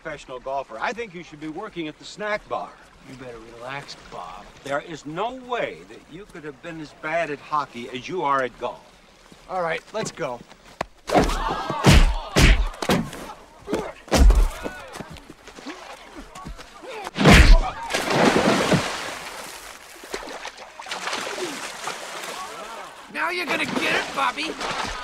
professional golfer. I think you should be working at the snack bar. You better relax, Bob. There is no way that you could have been as bad at hockey as you are at golf. All right, let's go. Now you're gonna get it, Bobby.